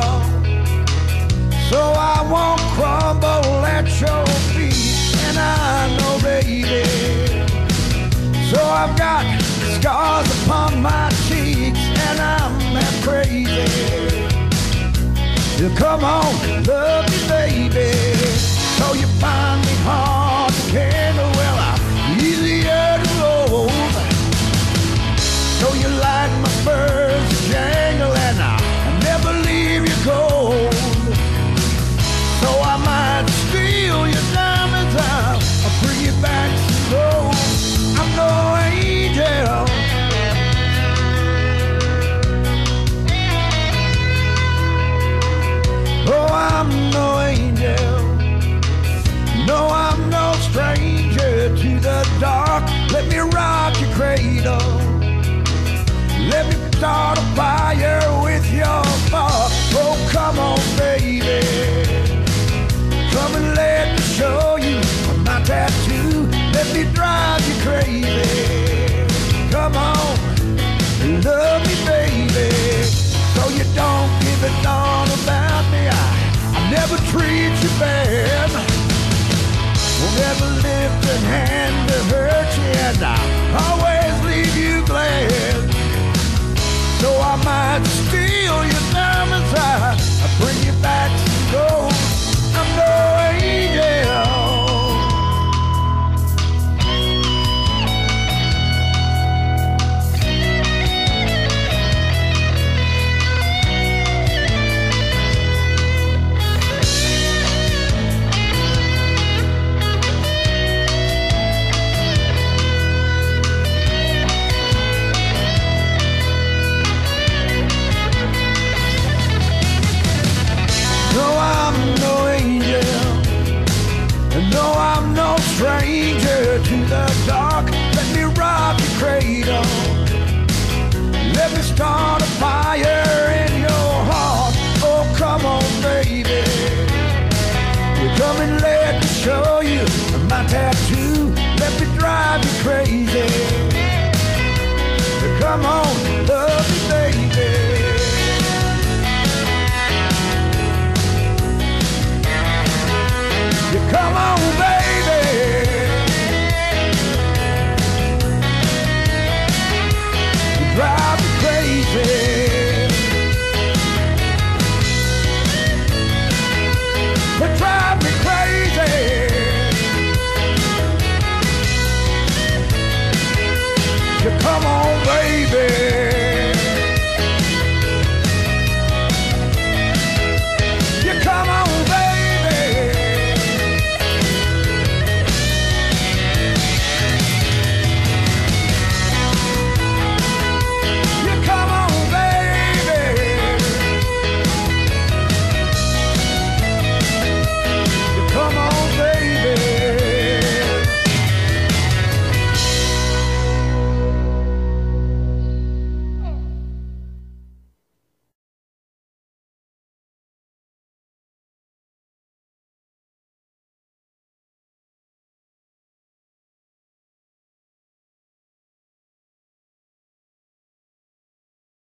cradle, so I won't crumble at your feet. And I know, baby, so I've got scars upon my cheeks, and I'm that crazy. You come on, love me, baby. So you find me hard to handle, well, I'm easier to love. So you like my spurs to jangle, and I never leave you cold. So I might steal your diamonds, I'll bring you back slow. I'm no angel, oh, I'm no angel. No, I'm no stranger to the dark. Let me rock your cradle, let me start a fire with your spark. Oh, come on, baby, come and let me show you my tattoo. Let me drive you crazy.